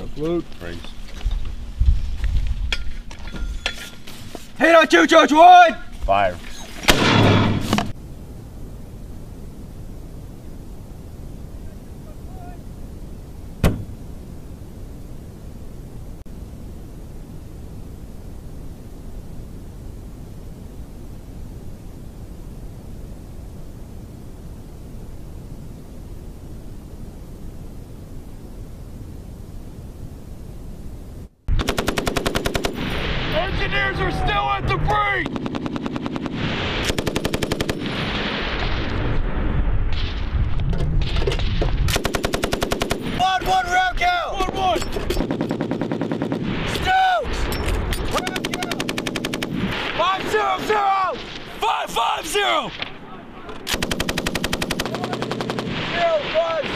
Salute. Praise. Hit on you, George Wood! Fire. Engineers are still at the breach! One round count! 1-1! Stokes! Round count! 5-0-0! 5-5-0! 0-5-0!